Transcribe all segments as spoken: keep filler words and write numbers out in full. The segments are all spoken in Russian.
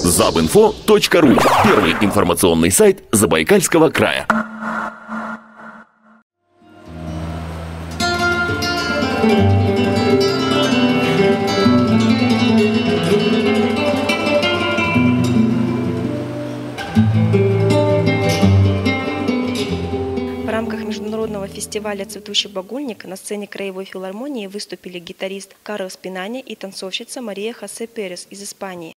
забинфо точка ру. Первый информационный сайт Забайкальского края. В рамках международного фестиваля «Цветущий багульник» на сцене Краевой филармонии выступили гитарист Карлос Пинаня и танцовщица Мария Хосе Перес из Испании.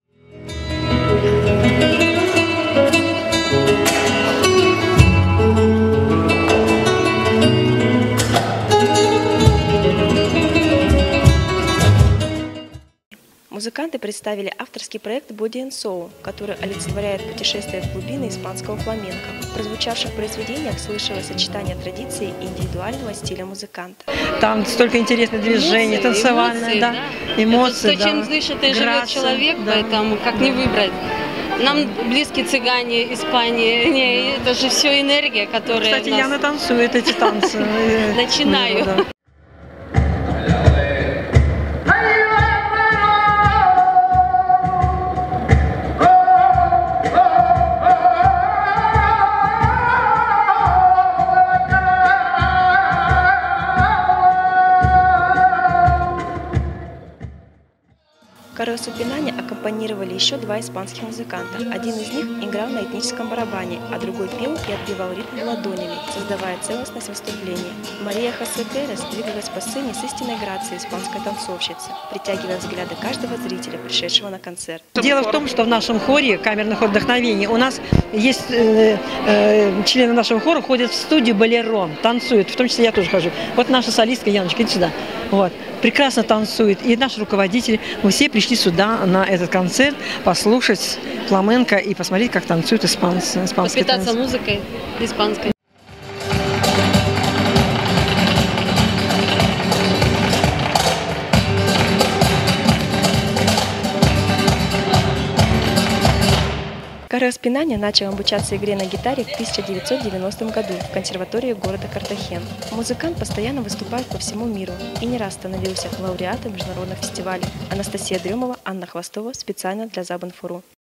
Музыканты представили авторский проект Body and Soul, который олицетворяет путешествие в глубины испанского фламенко. В прозвучавших произведениях слышалось сочетание традиций и индивидуального стиля музыканта. Там столько интересных движений, танцевальные, да, эмоции, это то, чем да, дышит и живет грация, человек, да. Поэтому как не выбрать. Нам близки цыгане, Испания, не, это же все энергия, которая. Кстати, нас... Яна танцует эти танцы. Начинаю. Карлосу Пинаня аккомпанировали еще два испанских музыканта. Один из них играл на этническом барабане, а другой пел и отбивал ритм ладонями, создавая целостность выступления. Мария Хосе Перес двигалась по сцене с истинной грацией испанской танцовщицы, притягивая взгляды каждого зрителя, пришедшего на концерт. Дело в том, что в нашем хоре «Камерный хор вдохновения» у нас есть э, э, члены нашего хора ходят в студию балерон, танцуют, в том числе я тоже хожу. Вот наша солистка Яночка, иди сюда. Вот. Прекрасно танцует. И наш руководитель, мы все пришли сюда на этот концерт послушать фламенко и посмотреть, как танцуют испанцы. Попитаться музыкой испанской. Карлос Пинаня начал обучаться игре на гитаре в тысяча девятьсот девяностом году в консерватории города Картахен. Музыкант постоянно выступает по всему миру и не раз становился лауреатом международных фестивалей. Анастасия Дрюмова, Анна Хвостова специально для Забинфо точка ру.